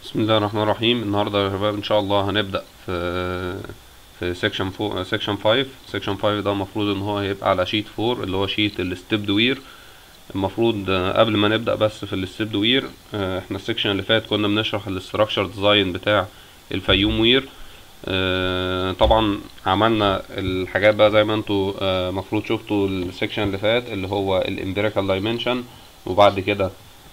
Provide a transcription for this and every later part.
بسم الله الرحمن الرحيم. النهارده يا شباب ان شاء الله هنبدأ في سيكشن 4 سيكشن 5 ده المفروض ان هو هيبقى على شيت 4 اللي هو شيت الستيب وير. المفروض قبل ما نبدأ بس في الستيب وير، احنا السيكشن اللي فات كنا بنشرح الاستراكشر ديزاين بتاع الفيوم وير. طبعا عملنا الحاجات بقى زي ما انتوا مفروض شفتوا السيكشن اللي فات اللي هو الامبيريكال دايمنشن، وبعد كده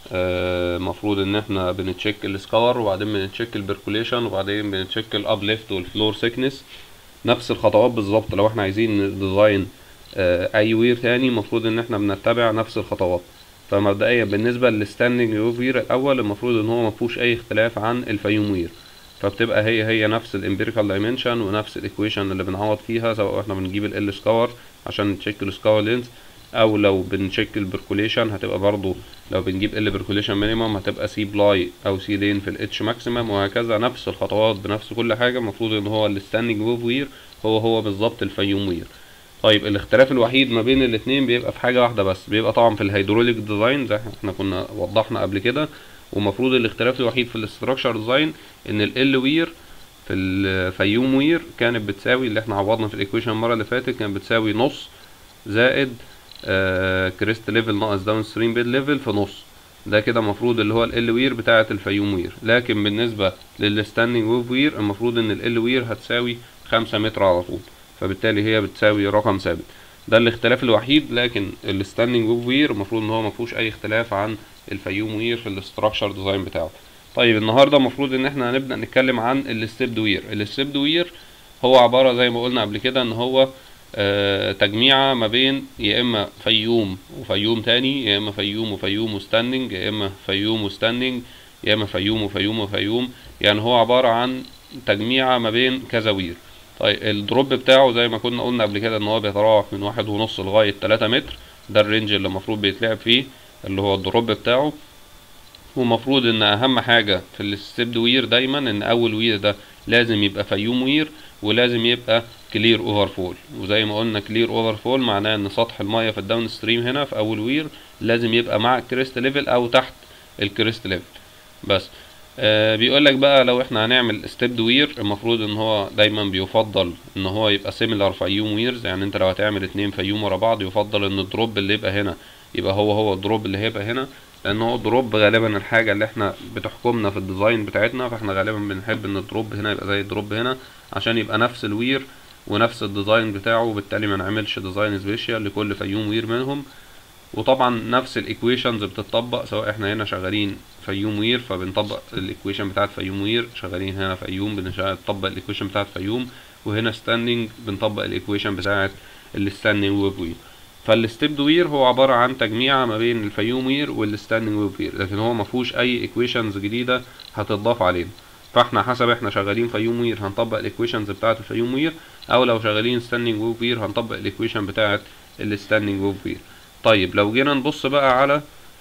مفروض ان احنا بنتشيك السكور، وبعدين بنتشيك البركوليشن، وبعدين بنتشيك الاب ليفت والفلور سيكنس. نفس الخطوات بالظبط. لو احنا عايزين نديزاين اي وير تاني المفروض ان احنا بنتبع نفس الخطوات. فمبدئيا بالنسبه للستاندنج وير الاول المفروض ان هو مفيهوش اي اختلاف عن الفيوم وير، فبتبقى هي نفس الامبيريكال دايمنشن ونفس الايكويشن اللي بنعوض فيها، سواء احنا بنجيب ال سكور عشان نتشيك السكور لينز، او لو بنشيك البركوليشن هتبقى برضو لو بنجيب ال بركوليشن مينيمم هتبقى سي بلاي او سي لين في الاتش ماكسيمم، وهكذا نفس الخطوات بنفس كل حاجه. المفروض ان هو الستاندنج ويف وير هو بالظبط الفيوم وير. طيب الاختلاف الوحيد ما بين الاتنين بيبقى في حاجه واحده بس، بيبقى طبعا في الهيدروليك ديزاين زي احنا كنا وضحنا قبل كده. ومفروض الاختلاف الوحيد في الاستراكشر ديزاين ان ال وير في الفيوم وير كانت بتساوي اللي احنا عوضنا في الايكويشن المره اللي فاتت، كانت بتساوي نص زائد كريست ليفل ناقص داون ستريم بيد ليفل في نص. ده كده المفروض اللي هو ال وير بتاعه الفيوم وير. لكن بالنسبه للستاندنج ويف وير المفروض ان ال وير هتساوي 5 متر على طول، فبالتالي هي بتساوي رقم ثابت. ده الاختلاف الوحيد. لكن الستاندنج ويف وير المفروض ان هو مفيهوش اي اختلاف عن الفيوم وير في الاستراكشر ديزاين بتاعه. طيب النهارده المفروض ان احنا هنبدا نتكلم عن الستيب وير. الستيب وير هو عباره زي ما قلنا قبل كده ان هو تجميعة ما بين يا اما فيوم وفيوم تاني، يا اما فيوم وفيوم وستاندنج، يا اما فيوم وستاندنج، يا اما فيوم وفيوم وفيوم. يعني هو عبارة عن تجميعة ما بين كذا وير. طيب الدروب بتاعه زي ما كنا قلنا قبل كده ان هو بيتراوح من 1.5 لغاية 3 متر. ده الرينج اللي المفروض بيتلعب فيه اللي هو الدروب بتاعه. ومفروض ان اهم حاجة في الستيب وير دايما ان اول وير ده لازم يبقى فيوم وير، ولازم يبقى كلير اوفر فول. وزي ما قلنا كلير اوفر فول معناه ان سطح المية في الداون ستريم هنا في اول وير لازم يبقى مع الكريست ليفل او تحت الكريست ليفل بس. بيقول لك بقى لو احنا هنعمل ستيب وير المفروض ان هو دايما بيفضل ان هو يبقى سيميلار فيوم ويرز. يعني انت لو هتعمل 2 فيوم ورا بعض يفضل ان الدروب اللي يبقى هنا يبقى هو الدروب اللي هيبقى هنا، لان هو الدروب غالبا الحاجه اللي احنا بتحكمنا في الديزاين بتاعتنا، فاحنا غالبا بنحب ان الدروب هنا يبقى زي الدروب هنا عشان يبقى نفس الوير ونفس الديزاين بتاعه، وبالتالي ما نعملش ديزاين سبيشال لكل فيوم وير منهم. وطبعا نفس الايكويشنز بتطبق سواء احنا هنا شغالين فيوم وير فبنطبق الايكويشن بتاعت فيوم وير، شغالين هنا فيوم بنطبق الايكويشن بتاعت فيوم، وهنا ستاندنج بنطبق الايكويشن بتاعت الستاندنج ويف وير. فالستيب وير هو عبارة عن تجميعة ما بين الفيوم وير والستاندنج ويف وير، لكن هو مفهوش اي ايكويشنز جديدة هتضاف علينا. فاحنا حسب احنا شغالين فيوم وير هنطبق الايكويشنز بتاعت الفيوم وير، او لو شغالين ستاندنج ويف وير هنطبق الايكويشن بتاعت الستاندنج ويف وير. طيب لو جينا نبص بقى على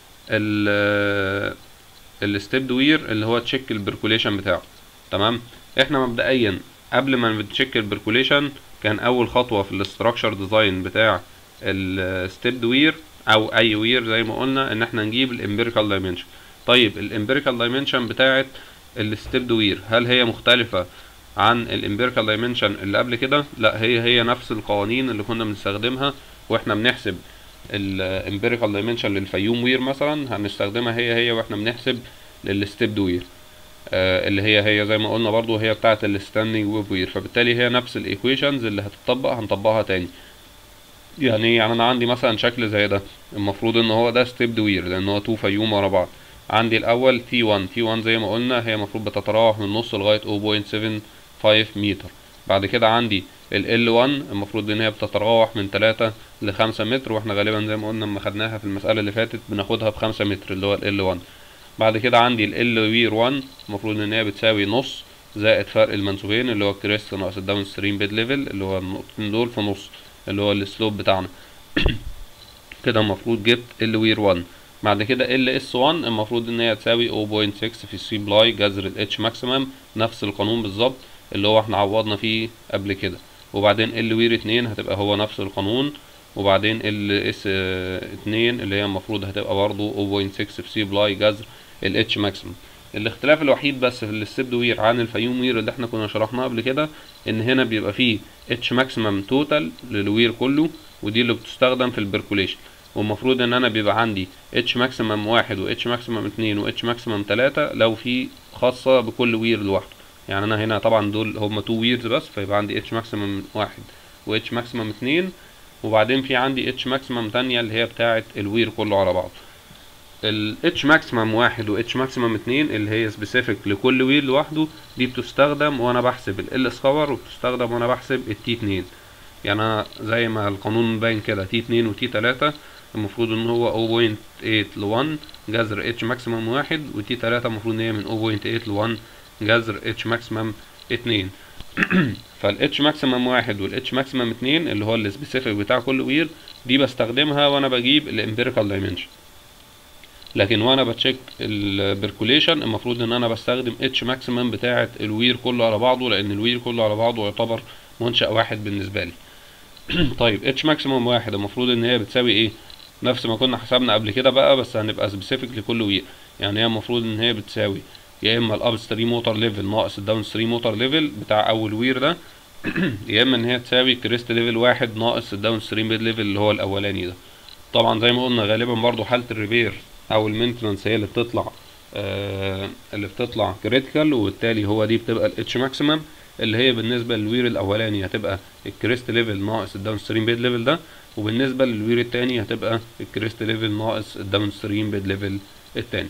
الستيب وير اللي هو تشيك البركوليشن بتاعه. تمام. احنا مبدئيا قبل ما نتشيك البركوليشن كان اول خطوه في الاستراكشر ديزاين بتاع الستيب وير او اي وير زي ما قلنا ان احنا نجيب الامبيريكال دايمنشن. طيب الامبيريكال دايمنشن بتاعه الستيب وير هل هي مختلفه عن الامبيريكال دايمنشن اللي قبل كده؟ لا، هي نفس القوانين اللي كنا بنستخدمها واحنا بنحسب الامبيريكال دايمنشن للفيوم وير مثلا هنستخدمها هي واحنا بنحسب للستيب وير. اللي هي زي ما قلنا برضو هي بتاعه الستاندنج ويف وير، فبالتالي هي نفس الايكويشنز اللي هتطبق هنطبقها تاني. يعني انا عندي مثلا شكل زي ده المفروض ان هو ده ستيب وير لان هو 2 فيوم ورا بعض. عندي الاول T1 زي ما قلنا هي المفروض بتتراوح من نص لغايه 0.75 متر. بعد كده عندي ال L1 المفروض ان هي بتتراوح من 3 ل5 متر، واحنا غالبا زي ما قلنا لما خدناها في المسألة اللي فاتت بناخدها ب5 متر اللي هو ال L1. بعد كده عندي ال L1 المفروض ان هي بتساوي نص زائد فرق المنسوبين اللي هو الكريست ناقص الداون ستريم بيد ليفل اللي هو النقطتين دول في نص اللي هو السلوب بتاعنا. كده المفروض جبت ال 1. بعد كده ال S1 المفروض ان هي تساوي 0.6 في سي بلاي جذر ال H ماكسيمم، نفس القانون بالظبط اللي هو احنا عوضنا فيه قبل كده. وبعدين ال 2 هتبقى هو نفس القانون، وبعدين ال S2 اللي هي المفروض هتبقى برضو 0.6 في سي بلاي جذر ال H ماكسيمم. الاختلاف الوحيد بس في الستيبد وير عن الفيوم وير اللي احنا كنا شرحناه قبل كده، ان هنا بيبقى فيه اتش ماكسيمم توتال للوير كله، ودي اللي بتستخدم في البركوليشن. والمفروض ان انا بيبقى عندي اتش ماكسيمم 1 و اتش ماكسيمم 2 و اتش ماكسيمم 3 لو في خاصة بكل وير لوحده. يعني انا هنا طبعا دول هما 2 ويرز بس، فيبقى عندي اتش ماكسيمم 1 و اتش ماكسيمم 2، وبعدين في عندي اتش ماكسيمم تانية اللي هي بتاعة الوير كله على بعض. ال H ماكسيمم 1 و H ماكسيمم 2 اللي هي سبيسيفيك لكل وير لوحده، دي بتستخدم وانا بحسب ال سكور، وبتستخدم وانا بحسب ال T2. يعني انا زي ما القانون باين كده T2 و T3 المفروض ان هو 0.8 ل 1 جذر H ماكسيمم 1، و T3 المفروض ان هي من 0.8 ل 1 جذر H ماكسيمم 2. فال H ماكسيمم 1 وال H ماكسيمم 2 اللي هو السبيسيفيك بتاع كل وير دي بستخدمها وانا بجيب الامبيريكال دايمنشن. لكن وانا بتشيك البركوليشن المفروض ان انا بستخدم اتش ماكسيمم بتاعه الوير كله على بعضه، لان الوير كله على بعضه يعتبر منشأ واحد بالنسبه لي. طيب اتش ماكسيمم 1 المفروض ان هي بتساوي ايه؟ نفس ما كنا حسبنا قبل كده بقى، بس هنبقى سبيسيفيك لكل وير. يعني هي المفروض ان هي بتساوي يا اما الاب ستريم موتور ليفل ناقص الداون ستريم موتور ليفل بتاع اول وير ده، يا اما ان هي تساوي كريست ليفل 1 ناقص الداون ستريم بيد ليفل اللي هو الاولاني ده. طبعا زي ما قلنا غالبا برضو حالة الريبير او المينتنانس هي اللي بتطلع كريتيكال، وبالتالي هو دي بتبقى الاتش ماكسيمم اللي هي بالنسبة للوير الاولاني هتبقى الكريست ليفل ناقص الداون ستريم بيد ليفل ده، وبالنسبة للوير التاني هتبقى الكريست ليفل ناقص الداون ستريم بيد ليفل التاني.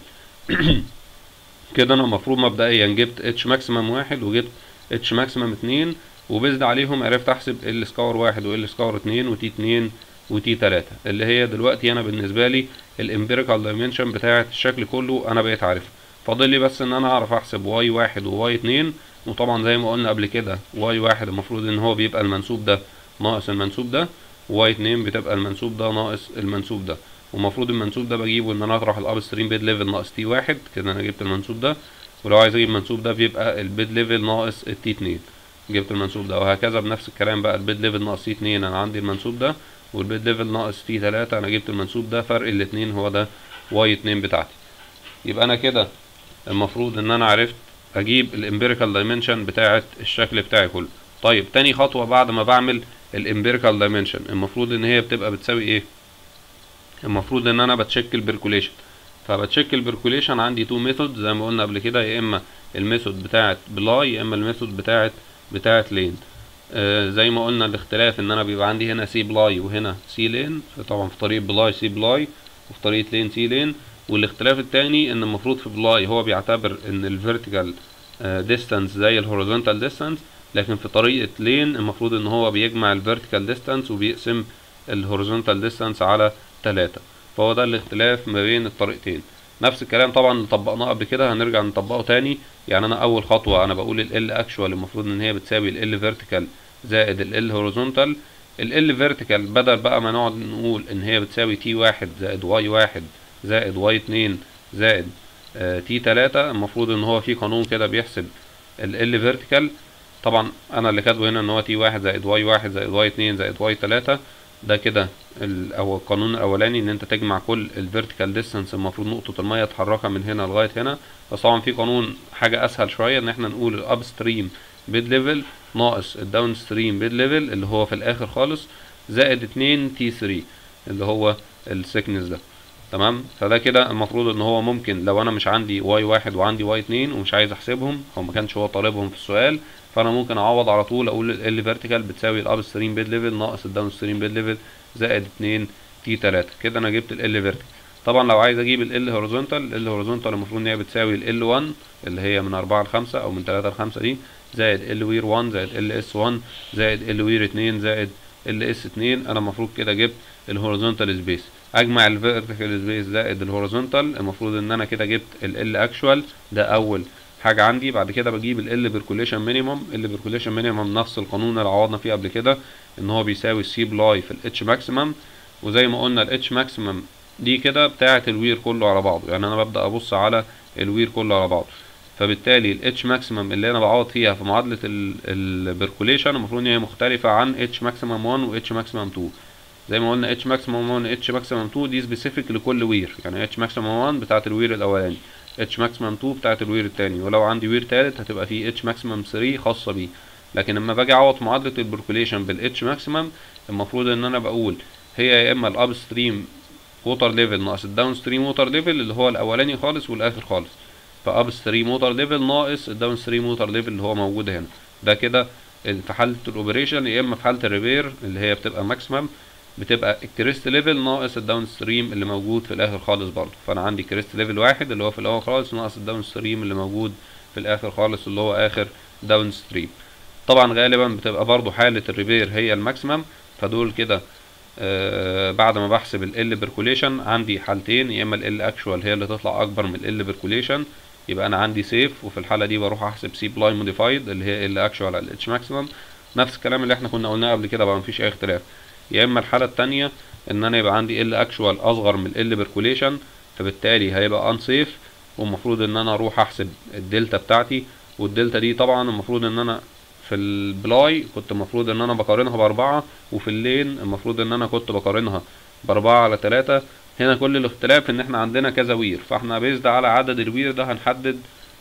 كده انا المفروض مبدئيا جبت اتش ماكسيمم 1 وجبت اتش ماكسيمم 2، وبزد عليهم عرفت احسب ال سكور 1 وال سكور 2 وتي 2 وتي 3 اللي هي دلوقتي انا بالنسبه لي الامبيريكال دايمنشن بتاعه الشكل كله انا بقيت عارفها. فاضل لي بس ان انا اعرف احسب واي 1 وواي 2، وطبعا زي ما قلنا قبل كده واي 1 المفروض ان هو بيبقى المنسوب ده ناقص المنسوب ده، وواي 2 بتبقى المنسوب ده ناقص المنسوب ده. ومفروض المنسوب ده بجيبه ان انا اطرح الاب ستريم بيد ليفل ناقص تي 1، كده انا جبت المنسوب ده. ولو عايز اجيب المنسوب ده بيبقى البيد ليفل ناقص التي 2، جبت المنسوب ده. وهكذا بنفس الكلام بقى البيد ليفل ناقص تي 2 انا عندي المنسوب ده، والبيد ليفل ناقص تي 3 انا جبت المنسوب ده. فرق الاتنين هو ده واي 2 بتاعتي. يبقى انا كده المفروض ان انا عرفت اجيب الامبيريكال دايمنشن بتاعت الشكل بتاعي كله. طيب تاني خطوة بعد ما بعمل الامبيريكال دايمنشن المفروض ان هي بتبقى بتساوي ايه؟ المفروض ان انا بتشيك البركوليشن. فبتشيك البركوليشن عندي تو ميثود زي ما قلنا قبل كده، يا اما الميثود بتاعت بلاي يا اما الميثود بتاعت لين. زي ما قلنا الاختلاف ان انا بيبقى عندي هنا سي بلاي وهنا سي لين، طبعا في طريقة بلاي سي بلاي وفي طريقة لين سي لين. والاختلاف التاني ان المفروض في بلاي هو بيعتبر ان الفيرتيكال ديستانس زي الهوريزونتال ديستانس، لكن في طريقة لين المفروض ان هو بيجمع الفيرتيكال ديستانس وبيقسم الهوريزونتال ديستانس على 3. فهو ده الاختلاف ما بين الطريقتين. نفس الكلام طبعا اللي طبقناه قبل كده هنرجع نطبقه تاني. يعني انا اول خطوة انا بقول ال اكشوال المفروض ان هي بتساوي ال فيرتيكال زائد ال هوريزونتال. ال فيرتيكال بدل بقى ما نقعد نقول ان هي بتساوي تي 1 زائد واي 1 زائد واي 2 زائد تي 3، المفروض ان هو في قانون كده بيحسب ال فيرتيكال. طبعا انا اللي كاتبه هنا ان هو تي 1 زائد واي 1 زائد واي 2 زائد واي 3. ده كده او القانون الاولاني ان انت تجمع كل الفيرتيكال ديستانس المفروض نقطة المية تحركها من هنا لغاية هنا. بس طبعا في قانون حاجة اسهل شوية ان احنا نقول الاب ستريم بيد ليفل ناقص الداون ستريم بيد ليفل اللي هو في الاخر خالص زائد 2 تي 3 اللي هو السكنس ده. تمام. فده كده المفروض ان هو ممكن لو انا مش عندي واي 1 وعندي واي 2 ومش عايز احسبهم او ما كانش هو طالبهم في السؤال، فانا ممكن اعوض على طول اقول ال فيرتيكال بتساوي الاب ستريم بيد ليفل ناقص الداون ستريم بيد ليفل زائد 2 تي 3. كده انا جبت ال فيرتيكال. طبعا لو عايز اجيب ال هوريزونتال، ال هوريزونتال المفروض ان هي بتساوي ال 1 اللي هي من 4 ل 5 او من 3 ل 5 دي زائد ال وير 1 زائد ال اس 1 زائد ال وير 2 زائد ال اس 2. انا المفروض كده جبت الهوريزونتال سبيس. اجمع الفيرتيكال سبيس زائد الهوريزونتال، المفروض ان انا كده جبت ال اكشوال. ده اول حاجة عندي. بعد كده بجيب ال بيركوليشن مينيمم. ال بيركوليشن مينيمم نفس القانون اللي عوضنا فيه قبل كده ان هو بيساوي السي بلاي في الاتش ماكسيمم. وزي ما قلنا الاتش ماكسيمم دي كده بتاعة الوير كله على بعضه، يعني انا ببدأ ابص على الوير كله على بعضه. فبالتالي الاتش ماكسيمم اللي انا بعوض فيها في معادلة البيركوليشن المفروض ان هي مختلفة عن اتش ماكسيمم 1 و اتش ماكسيمم 2. زي ما قلنا اتش ماكسيمم 1 اتش ماكسيمم 2 دي سبيسيفيك لكل وير، يعني اتش ماكسيمم 1 بتاعة الوير الاولاني، اتش ماكسيمم 2 بتاعت الوير التاني، ولو عندي وير تالت هتبقى فيه اتش ماكسيمم 3 خاصة بيه. لكن لما باجي اعوض معادلة البركوليشن بالاتش ماكسيمم، المفروض ان انا بقول هي يا اما الاب ستريم ووتر ليفل ناقص الداون ستريم ووتر ليفل اللي هو الاولاني خالص والاخر خالص، فاب ستريم ووتر ليفل ناقص الداون ستريم ووتر ليفل اللي هو موجود هنا. ده كده في حالة الاوبريشن. يا اما في حالة الريبير اللي هي بتبقى ماكسيمم، بتبقى الكريست ليفل ناقص الداون ستريم اللي موجود في الاخر خالص برضه. فانا عندي كريست ليفل واحد اللي هو في الاول خالص ناقص الداون ستريم اللي موجود في الاخر خالص اللي هو اخر داون ستريم. طبعا غالبا بتبقى برضه حالة الريبير هي الماكسيمم. فدول كده بعد ما بحسب ال بركوليشن عندي حالتين، يا اما ال اكشوال هي اللي تطلع اكبر من ال بركوليشن يبقى انا عندي سيف، وفي الحالة دي بروح احسب سي بلاي موديفايد اللي هي ال اكشوال على الاتش ماكسيمم، نفس الكلام اللي احنا كنا قلناه قبل كده بقى مفيش اي اختلاف. يا اما الحالة التانية ان انا يبقى عندي ال اكشوال اصغر من ال بركوليشن، فبالتالي هيبقى انسيف، والمفروض ان انا اروح احسب الدلتا بتاعتي. والدلتا دي طبعا المفروض ان انا في البلاي كنت المفروض ان انا بقارنها باربعة، وفي اللين المفروض ان انا كنت بقارنها باربعة على تلاتة. هنا كل الاختلاف ان احنا عندنا كذا وير، فاحنا بيزد على عدد الوير ده هنحدد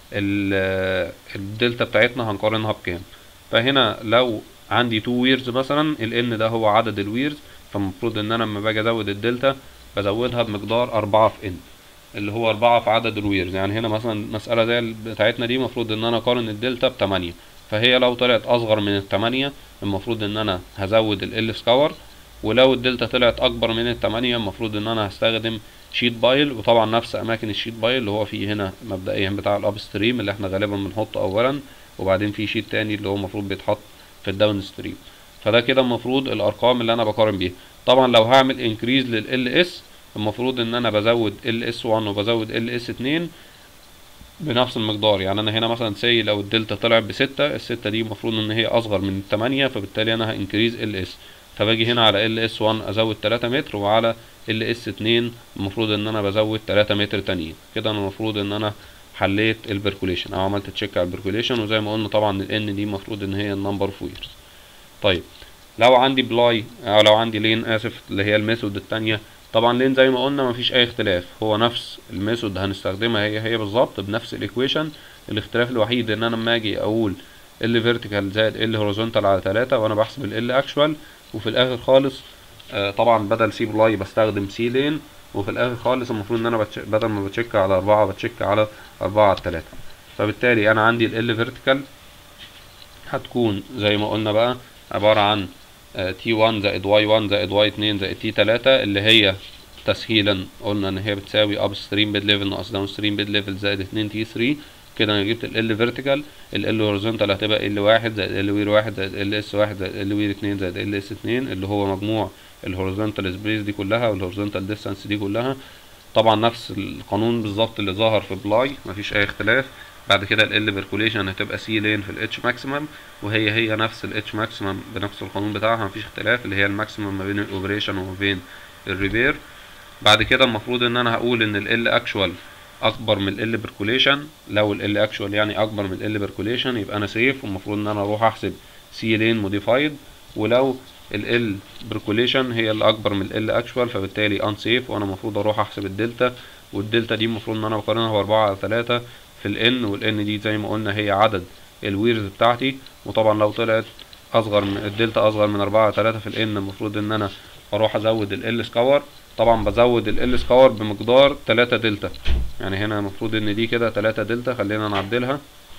الدلتا بتاعتنا هنقارنها بكام. فهنا لو عندي 2 ويرز مثلا، الان ده هو عدد الويرز، فالمفروض ان انا لما باجي ازود الدلتا بزودها بمقدار 4 في ان اللي هو 4 في عدد الويرز. يعني هنا مثلا مسألة زي بتاعتنا دي المفروض ان انا اقارن الدلتا ب8، فهي لو طلعت اصغر من ال8 المفروض ان انا هزود ال سكور، ولو الدلتا طلعت اكبر من ال8 المفروض ان انا هستخدم شيت بايل. وطبعا نفس اماكن الشيت بايل اللي هو فيه هنا مبدئيا بتاع الاب ستريم اللي احنا غالبا بنحطه اولا، وبعدين في شيت تاني اللي هو المفروض بيتحط في الداون ستريم. فده كده المفروض الارقام اللي انا بقارن بيها. طبعا لو هعمل انكريز لل اس المفروض ان انا بزود ال اس 1 وبزود ال اس 2 بنفس المقدار. يعني انا هنا مثلا سي لو الدلتا طلعت بستة، الستة دي المفروض ان هي اصغر من التمانية، فبالتالي انا هانكريز ال اس، فباجي هنا على ال اس 1 ازود 3 متر، وعلى ال اس 2 المفروض ان انا بزود 3 متر تانيين. كده انا المفروض ان انا حليت البركوليشن او عملت تشيك على البركوليشن. وزي ما قلنا طبعا الان دي المفروض ان هي النمبر اوف ويرز. طيب لو عندي بلاي او لو عندي لين اسف اللي هي الميثود التانية، طبعا لين زي ما قلنا مفيش اي اختلاف، هو نفس الميثود هنستخدمها هي بالظبط بنفس الايكويشن. الاختلاف الوحيد ان انا لما اجي اقول ال فيرتيكال زائد ال هوريزونتال على 3 وانا بحسب ال اكشوال، وفي الاخر خالص طبعا بدل سي بلاي بستخدم سي لين، وفي الاخر خالص المفروض ان انا بدل ما بتشيك على 4 بتشيك على 4 على 3. فبالتالي انا عندي ال فيرتيكال هتكون زي ما قلنا بقى عبارة عن تي 1 زائد واي 1 زائد واي 2 زائد تي 3، اللي هي تسهيلا قلنا ان هي بتساوي اب ستريم بيد ليفل ناقص داون ستريم بيد ليفل زائد 2 تي 3. كده انا جبت ال فيرتيكال. ال هوريزونتال هتبقى ال 1 زائد ال وير 1 زائد ال اس 1 زائد ال وير 2 زائد ال اس 2 اللي هو مجموع الهوريزونتال سبيس دي كلها والهوريزونتال ديستانس دي كلها. طبعا نفس القانون بالظبط اللي ظهر في بلاي مفيش اي اختلاف. بعد كده ال بركوليشن هتبقى سي لين في الاتش ماكسيمم، وهي نفس الاتش ماكسيمم بنفس القانون بتاعها مفيش اختلاف، اللي هي الماكسيمم ما بين الاوبريشن وما بين الريبير. بعد كده المفروض ان انا هقول ان ال اكشوال اكبر من ال بركوليشن. لو ال اكشوال يعني اكبر من ال بركوليشن يبقى انا سيف، والمفروض ان انا اروح احسب سي لين موديفايد. ولو ال بركوليشن هي اللي اكبر من ال اكشوال فبالتالي ان سيف، وانا المفروض اروح احسب الدلتا. والدلتا دي المفروض ان انا بقارنها باربعة على 3 في الان، والان دي زي ما قلنا هي عدد الويرز بتاعتي. وطبعا لو طلعت اصغر من الدلتا اصغر من 4 على 3 في الان المفروض ان انا اروح ازود ال سكور. طبعا بزود ال سكور بمقدار 3 دلتا، يعني هنا المفروض ان دي كده 3 دلتا. خلينا نعدلها.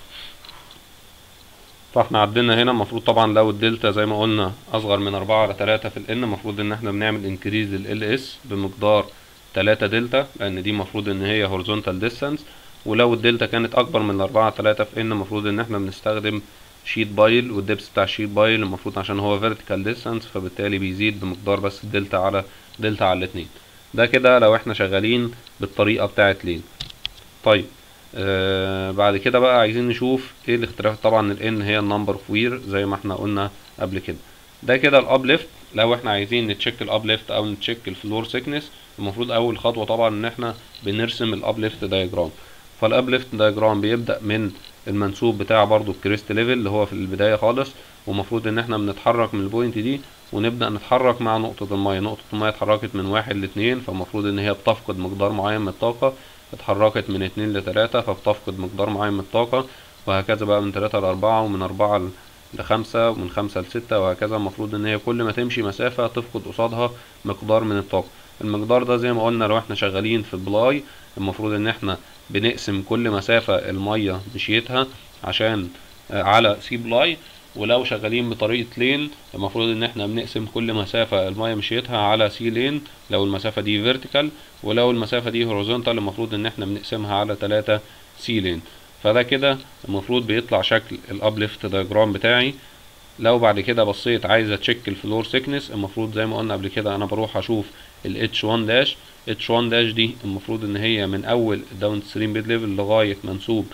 فاحنا عدلنا هنا المفروض طبعا لو الدلتا زي ما قلنا اصغر من 4 على 3 في الان المفروض ان احنا بنعمل انكريز لل اس بمقدار 3 دلتا، لان دي المفروض ان هي هوريزونتال ديستانس. ولو الدلتا كانت اكبر من 4 على 3 في ان المفروض ان احنا بنستخدم شيت بايل، والدبس بتاع الشيت بايل المفروض عشان هو فيرتيكال ديستانس فبالتالي بيزيد بمقدار بس الدلتا على دلتا على الاتنين. ده كده لو احنا شغالين بالطريقة بتاعت لين. طيب بعد كده بقى عايزين نشوف ايه الاختلاف. طبعا الان هي النمبر اوف وير زي ما احنا قلنا قبل كده. ده كده الاب ليفت. لو احنا عايزين نتشيك الاب ليفت او نتشيك الفلور سيكنس، المفروض اول خطوه طبعا ان احنا بنرسم الاب ليفت دايجرام. فالاب ليفت دايجرام بيبدا من المنسوب بتاع برضو الكريست ليفل اللي هو في البدايه خالص، ومفروض ان احنا بنتحرك من البوينت دي ونبدا نتحرك مع نقطه الميه. نقطه الميه اتحركت من 1 ل 2، فالمفروض ان هي بتفقد مقدار معين من الطاقه، اتحركت من 2 ل3 فبتفقد مقدار معين من الطاقة، وهكذا بقى من 3 ل4 ومن 4 ل5 ومن 5 ل6 وهكذا. المفروض ان هي كل ما تمشي مسافة تفقد قصادها مقدار من الطاقة. المقدار ده زي ما قلنا لو احنا شغالين في بلاي المفروض ان احنا بنقسم كل مسافة المية مشيتها عشان على سي بلاي، ولو شغالين بطريقة لين المفروض ان احنا بنقسم كل مسافة المية مشيتها على سي لين لو المسافة دي فيرتيكال، ولو المسافة دي هوريزونتال المفروض ان احنا بنقسمها على 3 سي لين. فده كده المفروض بيطلع شكل الابليفت دايجرام بتاعي. لو بعد كده بصيت عايز اتشيك الفلور سيكنس، المفروض زي ما قلنا قبل كده انا بروح اشوف ال H1 داش. H1 داش دي المفروض ان هي من اول الداون ستريم بيد ليفل لغايه منسوب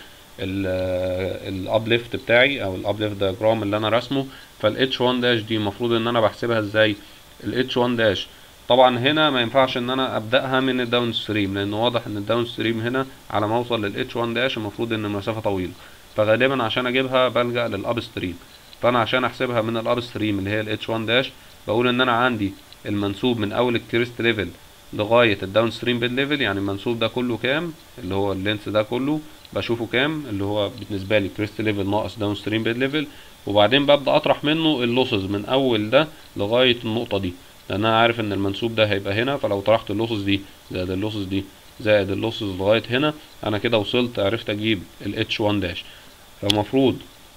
الابليفت بتاعي او الابليفت دايجرام اللي انا رسمه. فال H1 داش دي المفروض ان انا بحسبها ازاي؟ ال H1 داش طبعا هنا ما ينفعش ان انا ابداها من الداون ستريم، لان واضح ان الداون ستريم هنا على ما اوصل لل H1 داش المفروض ان المسافه طويله، فغالبا عشان اجيبها بلجأ للاب ستريم. فانا عشان احسبها من الاب ستريم اللي هي ال H1 داش بقول ان انا عندي المنسوب من اول الكريست ليفل لغايه الداون ستريم بيد ليفل، يعني المنسوب ده كله كام اللي هو اللينس ده كله بشوفه كام اللي هو بالنسبه لي كريست ليفل ناقص داون ستريم بيد ليفل، وبعدين ببدا اطرح منه اللوسز من اول ده لغايه النقطه دي، لان انا عارف ان المنسوب ده هيبقى هنا. فلو طرحت اللوسز دي زائد اللوسز دي زائد اللوسز لغايه هنا انا كده وصلت عرفت اجيب ال H1 داش. فالمفروض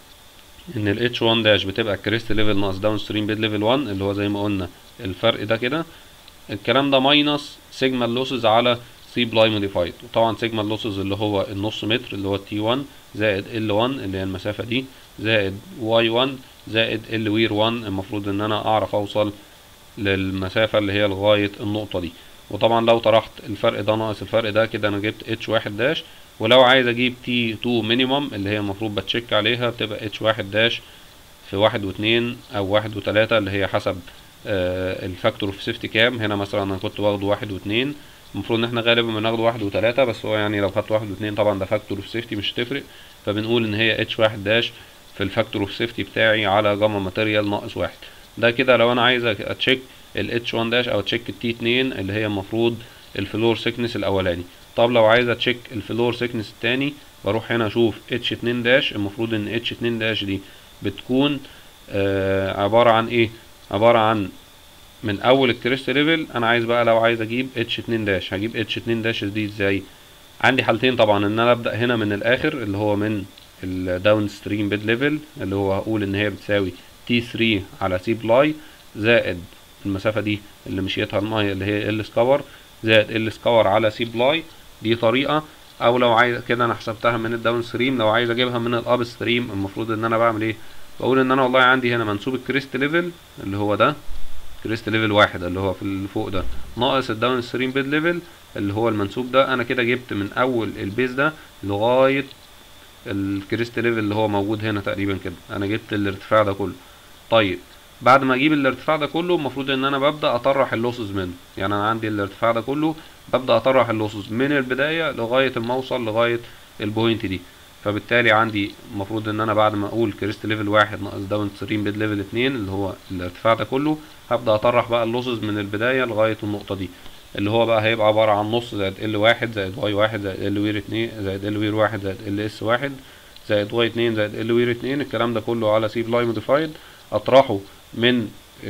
ان ال H1 داش بتبقى كريست ليفل ناقص داون ستريم بيد ليفل 1 اللي هو زي ما قلنا الفرق ده كده. الكلام ده ماينس سيجما اللوسز على سي بلاي موديفايد، وطبعا سيجما اللوسز اللي هو النص متر اللي هو تي 1 زائد ال 1 اللي هي المسافه دي زائد واي 1 زائد ال وير 1. المفروض ان انا اعرف اوصل للمسافه اللي هي لغايه النقطه دي. وطبعا لو طرحت الفرق ده ناقص الفرق ده كده انا جبت اتش 1 داش. ولو عايز اجيب تي 2 مينيمم اللي هي المفروض بتشيك عليها بتبقى اتش 1 داش في 1 و2 او 1 و3 اللي هي حسب الفاكتور اوف سيفتي كام. هنا مثلا انا كنت واخده 1 و2، المفروض ان احنا غالبا بناخده 1 و3، بس هو يعني لو خدت 1 و2 طبعا ده فاكتور اوف سيفتي مش هتفرق، فبنقول ان هي اتش 1 داش في الفاكتور اوف سيفتي بتاعي على جاما ماتيريال ناقص 1. ده كده لو انا عايز اتشيك ال H1 داش او اتشيك ال T2 اللي هي المفروض الفلور سيكنس الاولاني. طب لو عايز اتشيك الفلور سيكنس التاني بروح هنا اشوف H2 داش. المفروض ان H2 داش دي بتكون عبارة عن ايه؟ عبارة عن من اول الكريست ليفل. انا عايز بقى لو عايز اجيب H2 داش هجيب H2 داش دي ازاي؟ عندي حالتين طبعا، ان انا ابدا هنا من الاخر اللي هو من الداون ستريم بيد ليفل اللي هو هقول ان هي بتساوي T3 على سي بلاي زائد المسافة دي اللي مشيتها المية اللي هي ال سكور زائد ال سكور على سي بلاي. دي طريقة. او لو عايز كده انا حسبتها من الداون ستريم، لو عايز اجيبها من الاب ستريم المفروض ان انا بعمل ايه؟ بقول ان انا والله عندي هنا منسوب الكريست ليفل اللي هو ده كريست ليفل 1 اللي هو في اللي فوق ده ناقص الداون ستريم بيد ليفل اللي هو المنسوب ده. انا كده جبت من اول البيز ده لغاية الكريست ليفل اللي هو موجود هنا تقريبا كده انا جبت الارتفاع ده كله. طيب بعد ما اجيب الارتفاع ده كله المفروض ان انا ببدا اطرح اللوسز منه، يعني انا عندي الارتفاع ده كله ببدا اطرح اللوسز من البدايه لغايه ما اوصل لغايه البوينت دي. فبالتالي عندي المفروض ان انا بعد ما اقول كريست ليفل 1 ناقص داون ستريم بيد ليفل 2 اللي هو الارتفاع ده كله هبدا اطرح بقى اللوسز من البدايه لغايه النقطه دي اللي هو بقى هيبقى عباره عن نص زائد ال 1 زائد واي 1 زائد ال وير 2 زائد ال وير 1 زائد ال اس 1 زائد واي 2 زائد ال وير 2. الكلام ده كله على سي بلاي موديفايد اطرحه من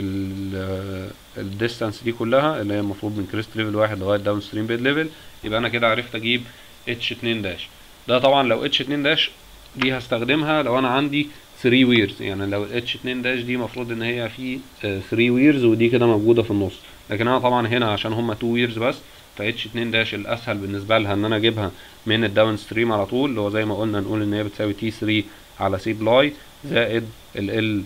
الديستانس دي كلها اللي هي المفروض من كريست ليفل 1 لغايه داون ستريم بيد ليفل. يبقى انا كده عرفت اجيب H2 داش. ده طبعا لو H2 داش دي هستخدمها لو انا عندي 3 ويرز، يعني لو H2 داش دي المفروض ان هي في 3 ويرز ودي كده موجوده في النص، لكن انا طبعا هنا عشان هما 2 ويرز بس ف H2 داش الاسهل بالنسبه لها ان انا اجيبها من الداون ستريم على طول اللي هو زي ما قلنا نقول ان هي بتساوي T3 على سي بلاي زائد ال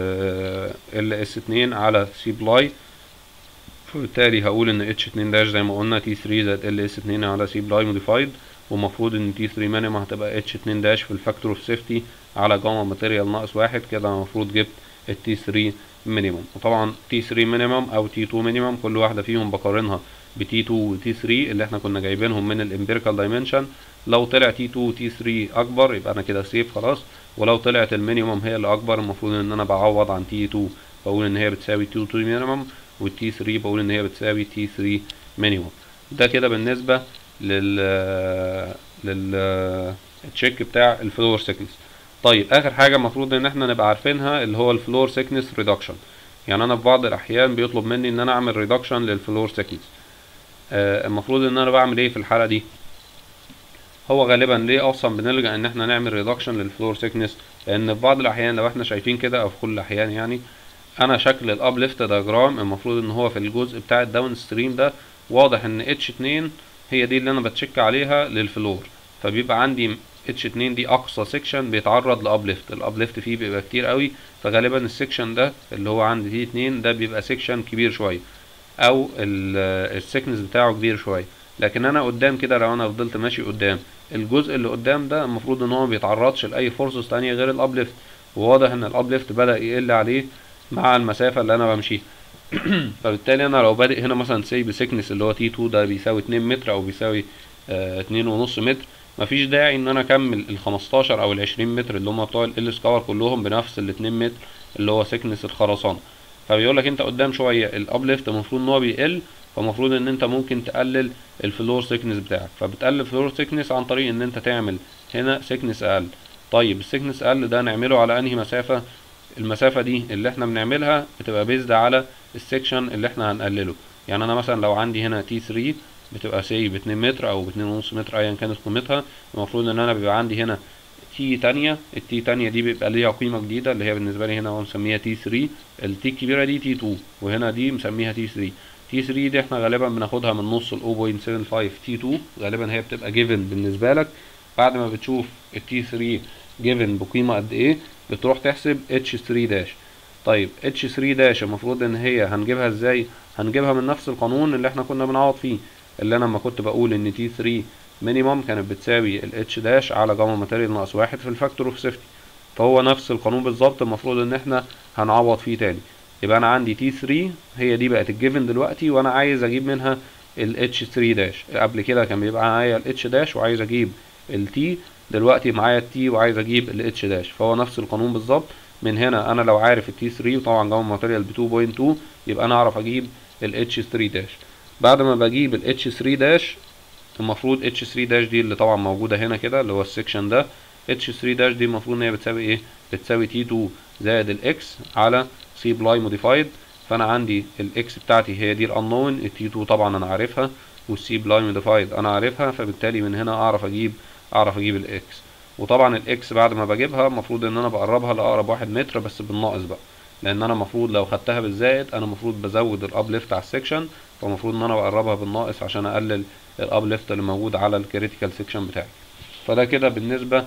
اس2 على سي بلاي. فبالتالي هقول ان H2 داش زي ما قلنا T3 زائد ال اس2 على سي بلاي موديفايد، ومفروض ان T3 مينيمم هتبقى H2 داش في الفاكتور اوف سيفتي على جاما ماتيريال ناقص 1. كده المفروض جبت ال T3 مينيمم. وطبعا T3 مينيمم او T2 مينيمم كل واحدة فيهم بقارنها ب T2 و T3 اللي احنا كنا جايبينهم من الامبيريكال دايمنشن. لو طلع T2 و T3 اكبر يبقى انا كده سيف خلاص، ولو طلعت المينيمم هي اللي اكبر المفروض ان انا بعوض عن T2 بقول ان هي بتساوي T2 مينيمم، وال T3 بقول ان هي بتساوي T3 مينيمم. ده كده بالنسبة تشيك بتاع الفلور سيكنس. طيب اخر حاجه المفروض ان احنا نبقى عارفينها اللي هو الفلور سيكنس ريدكشن. يعني انا في بعض الاحيان بيطلب مني ان انا اعمل ريدكشن للفلور سيكنس. المفروض ان انا بعمل ايه في الحاله دي؟ هو غالبا ليه اصلا بنلجأ ان احنا نعمل ريدكشن للفلور سيكنس؟ لان في بعض الاحيان لو احنا شايفين كده او في كل الاحيان يعني، انا شكل الابليفت دياجرام المفروض ان هو في الجزء بتاع الداون ستريم ده واضح ان H2 هي دي اللي انا بتشيك عليها للفلور، فبيبقى عندي H2 دي اقصى سيكشن بيتعرض لابليفت، الابليفت فيه بيبقى كتير قوي، فغالبا السيكشن ده اللي هو عند T2 ده بيبقى سيكشن كبير شويه او السيكنس بتاعه كبير شويه. لكن انا قدام كده لو انا فضلت ماشي قدام، الجزء اللي قدام ده المفروض ان هو ما بيتعرضش لاي فورسز تانية غير الابليفت، وواضح ان الابليفت بدأ يقل عليه مع المسافة اللي انا بمشيها. فبالتالي انا لو بادئ هنا مثلا سي بسيكنس اللي هو T2 ده بيساوي 2 متر او بيساوي 2.5 متر، مفيش داعي ان انا اكمل ال 15 او ال 20 متر اللي هم بتوع ال سكور كلهم بنفس ال 2 متر اللي هو سيكنس الخرسانة. فبيقول لك انت قدام شوية الابليفت المفروض ان هو بيقل، فالمفروض ان انت ممكن تقلل الفلور سيكنس بتاعك، فبتقلل الفلور سيكنس عن طريق ان انت تعمل هنا سيكنس اقل. طيب السيكنس اقل ده نعمله على انهي مسافة؟ المسافة دي اللي احنا بنعملها بتبقى بيزد على السكشن اللي احنا هنقلله. يعني انا مثلا لو عندي هنا T3 بتبقى سي ب2 متر او ب2.5 متر ايا كانت قيمتها، المفروض ان انا بيبقى عندي هنا تي تانية، التي تانية دي بيبقى ليها قيمة جديدة اللي هي بالنسبة لي هنا هو مسميها T3، التي الكبيرة دي T2 وهنا دي مسميها T3. T3 دي احنا غالبا بناخدها من نص ال 0.75 T2، غالبا هي بتبقى جيفن بالنسبة لك. بعد ما بتشوف ال T3 جيفن بقيمة قد ايه بتروح تحسب H3 داش. طيب H3 داش المفروض ان هي هنجيبها ازاي؟ هنجيبها من نفس القانون اللي احنا كنا بنعوض فيه، اللي انا لما كنت بقول ان T3 مينيمم كانت بتساوي ال H داش على جاما ماتيريال ناقص 1 في الفاكتور اوف سيفتي، فهو نفس القانون بالظبط المفروض ان احنا هنعوض فيه تاني. يبقى انا عندي T3 هي دي بقت الجيفن دلوقتي، وانا عايز اجيب منها ال H3 داش. قبل كده كان بيبقى معايا ال H داش وعايز اجيب ال T، دلوقتي معايا ال T وعايز اجيب ال H داش، فهو نفس القانون بالظبط. من هنا انا لو عارف ال T3 وطبعا جاما ماتيريال ب 2.2 يبقى انا اعرف اجيب ال H3 داش. بعد ما بجيب ال H3 داش المفروض H3 داش دي اللي طبعا موجودة هنا كده اللي هو السكشن ده، H3 داش دي المفروض ان هي بتساوي ايه؟ بتساوي T2 زائد الاكس على C بلاي موديفايد. فانا عندي الاكس بتاعتي هي دي الانون، ال T2 طبعا انا عارفها والسي بلاي موديفايد انا عارفها، فبالتالي من هنا اعرف اجيب الاكس. وطبعا الاكس بعد ما بجيبها المفروض ان انا بقربها لاقرب 1 متر بس بالناقص بقى، لان انا المفروض لو خدتها بالزائد انا المفروض بزود الابليفت على السكشن، فالمفروض ان انا بقربها بالناقص عشان اقلل الابليفت اللي موجود على الكريتيكال سيكشن بتاعي. فده كده بالنسبه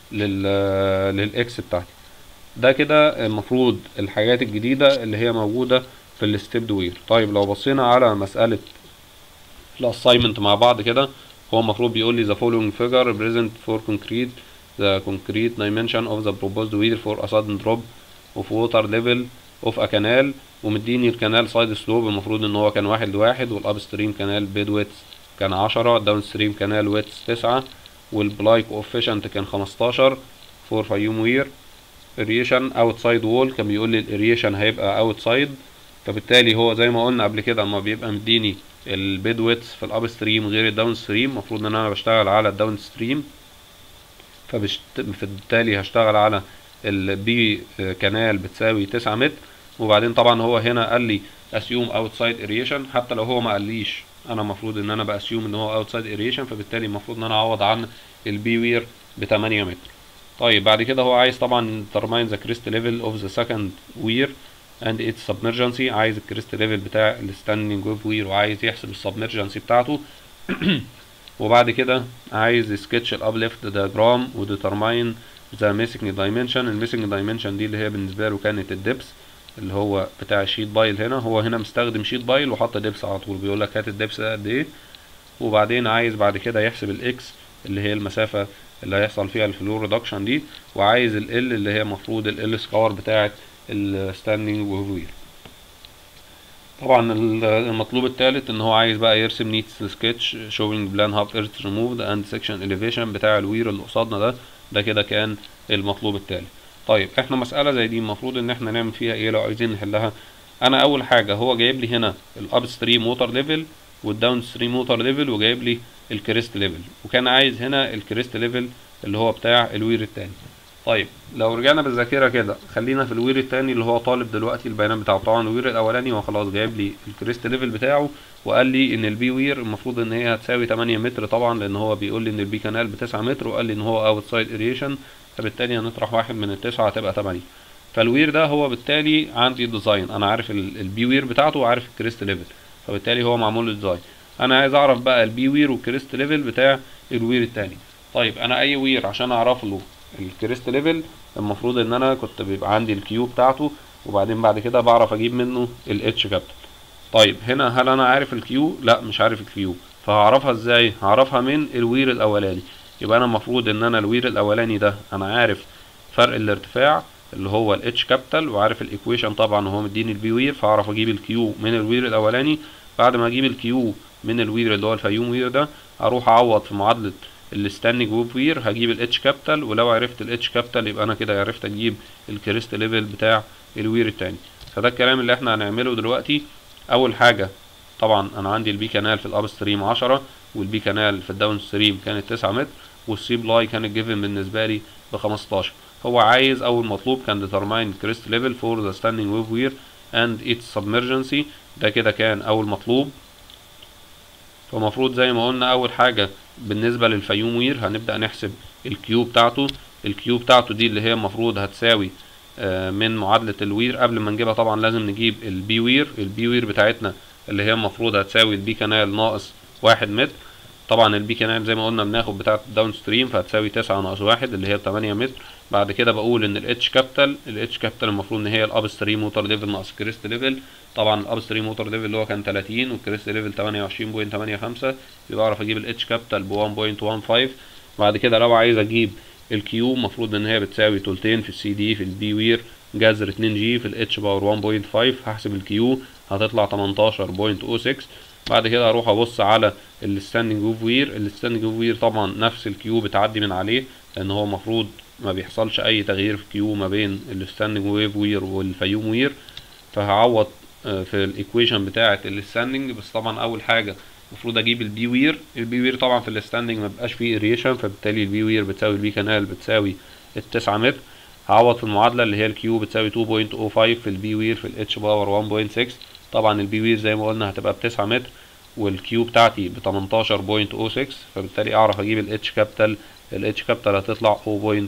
للاكس بتاعتي. ده كده المفروض الحاجات الجديده اللي هي موجوده في الستيب دوير. طيب لو بصينا على مساله الاساينمنت مع بعض كده، هو المفروض بيقول لي the following figure present for concrete the concrete dimension of the proposed weir for a sudden drop of water level of a canal، ومديني الكنال سايد سلوب المفروض ان هو كان 1:1، والاب ستريم كانال بيد ويتس كان 10، الداون ستريم كانال ويتس 9، والبلاي كوفيشنت كان 15 فور فيوم وير. اريشن اوتسايد وول كان بيقول لي الاريشن هيبقى اوتسايد، فبالتالي هو زي ما قلنا قبل كده اما بيبقى مديني البيد ويتس في الاب ستريم غير الداون ستريم المفروض ان انا بشتغل على الداون ستريم، فبالتالي هشتغل على البي كانال بتساوي 9 متر. وبعدين طبعا هو هنا قال لي اسيوم اوتسايد اريشن، حتى لو هو ما قاليش انا المفروض ان انا باسيوم ان هو اوتسايد اريشن، فبالتالي المفروض ان انا اعوض عن البي وير ب 8 متر. طيب بعد كده هو عايز طبعا determine the crest level of the second weir and its submergency، عايز الكريست ليفل بتاع الستاندنج ويف وير وعايز يحسب السبمرجنسي بتاعته. وبعد كده عايز سكتش الابليفت دياجرام وديترماين ذا ميسنج دايمنشن. الميسنج دايمنشن دي اللي هي بالنسبه له كانت الدبس اللي هو بتاع الشيت بايل، هنا هو هنا مستخدم شيت بايل وحط دبس على طول، بيقول لك هات الدبس ده قد ايه. وبعدين عايز بعد كده يحسب الاكس اللي هي المسافه اللي هيحصل فيها الفلو ريدكشن دي، وعايز ال اللي هي المفروض ال سكور بتاعه الستاندنج ويف وير. طبعا المطلوب الثالث ان هو عايز بقى يرسم نيتس سكتش شوينج بلان هاف ايرث ريموفد اند سكشن اليفيشن بتاع الوير اللي قصادنا ده كده كان المطلوب الثالث. طيب احنا مسألة زي دي المفروض ان احنا نعمل فيها ايه لو عايزين نحلها؟ انا اول حاجة هو جايب لي هنا الاب ستريم ووتر ليفل والداون ستريم ووتر ليفل، وجايب لي الكريست ليفل، وكان عايز هنا الكريست ليفل اللي هو بتاع الوير التاني. طيب لو رجعنا بالذاكره كده، خلينا في الوير التاني اللي هو طالب دلوقتي البيانات بتاعه. طبعا الوير الاولاني هو خلاص جايب لي الكريست ليفل بتاعه، وقال لي ان البي وير المفروض ان هي هتساوي 8 متر طبعا، لان هو بيقول لي ان البي كانال ب9 متر، وقال لي ان هو اوت سايد اريشن، فبالتالي هنطرح واحد من التسعة هتبقى 8. فالوير ده هو بالتالي عندي ديزاين، انا عارف البي وير بتاعته وعارف الكريست ليفل، فبالتالي هو معمول له ديزاين. انا عايز اعرف بقى البي وير والكريست ليفل بتاع الوير التاني. طيب انا اي وير عشان اعرف له الكريست ليفل، المفروض ان انا كنت بيبقى عندي الكيو بتاعته، وبعدين بعد كده بعرف اجيب منه الاتش كابيتال. طيب هنا هل انا عارف الكيو؟ لا مش عارف الكيو، فهعرفها ازاي؟ هعرفها من الوير الاولاني. يبقى انا المفروض ان انا الوير الاولاني ده انا عارف فرق الارتفاع اللي هو الاتش كابيتال، وعارف الايكويشن طبعا وهو مديني البي وير، فاعرف اجيب الكيو من الوير الاولاني. بعد ما اجيب الكيو من الوير اللي هو الفيوم وير ده، اروح اعوض في معادله الستاندنج ويف وير، هجيب الاتش كابيتال، ولو عرفت الاتش كابيتال يبقى انا كده عرفت اجيب الكريست ليفل بتاع الوير التاني. فده الكلام اللي احنا هنعمله دلوقتي. اول حاجه طبعا انا عندي البي كانال في الاب ستريم 10، والبي كانال في الداون ستريم كانت 9 متر، والسي بلاي كانت جيفن بالنسبه لي ب 15. هو عايز اول مطلوب كان determine crest level for the standing wave weir and its submergency، ده كده كان اول مطلوب. فمفروض زي ما قلنا اول حاجه بالنسبه للفيوم وير هنبدا نحسب الكيو بتاعته. الكيو بتاعته دي اللي هي المفروض هتساوي من معادله الوير. قبل ما نجيبها طبعا لازم نجيب البي وير. البي وير بتاعتنا اللي هي المفروض هتساوي البي كانال ناقص 1 متر. طبعا البي كانال زي ما قلنا بناخد بتاعه الداون ستريم، فهتساوي 9 ناقص 1 اللي هي 8 متر. بعد كده بقول ان الاتش كابيتال المفروض ان هي الاب ستريم ووتر ليفل ناقص كريست ليفل. طبعا الاب ستريم ووتر ليفل اللي هو كان 30 والكريست ليفل 28.85، يبقى اعرف اجيب الاتش كابيتال ب 1.15. بعد كده لو عايز اجيب الكيو المفروض ان هي بتساوي تلتين في السي دي في البي وير جذر 2 جي في الاتش باور 1.5. هحسب الكيو هتطلع 18.06. بعد كده هروح ابص على الستاندنج ويف وير. الستاندنج ويف وير طبعا نفس الكيو بتعدي من عليه، لان هو المفروض ما بيحصلش اي تغيير في الكيو ما بين الستاندنج ويف وير والفيوم وير. فهعوض في الايكويشن بتاعه الستاندنج، بس طبعا اول حاجه المفروض اجيب البي وير. البي وير طبعا في الستاندنج ما بيبقاش فيه اريشن، فبالتالي البي وير بتساوي البي كانال بتساوي ال9 متر. هعوض في المعادله اللي هي الكيو بتساوي 2.05 في البي وير في الاتش باور 1.6. طبعا البي وير زي ما قلنا هتبقى ب9 متر، والكيو بتاعتي ب 18.06، فبالتالي اعرف اجيب الاتش كابيتال. الاتش كابيتال هتطلع